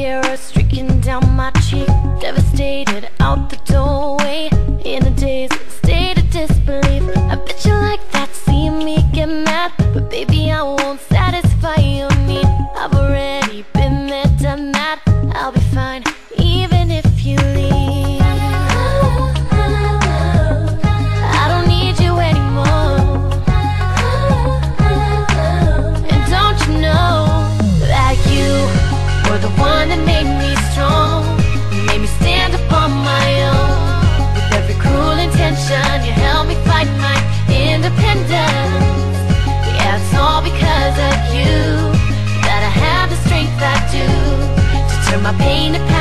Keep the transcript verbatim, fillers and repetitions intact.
mascara streaking down my cheek, devastated out the doorway, in a daze, state of disbelief. I bet you like that, seeing me get mad, but baby I won't satisfy your need. I've already been there, done that. I'll be fine even if you leave. I don't need you anymore. And don't you know that you were the one that made me strong, made me stand up on my own. With every cruel intention, you helped me fight my independence. Yeah, it's all because of you that I have the strength I do, to turn my pain to passion.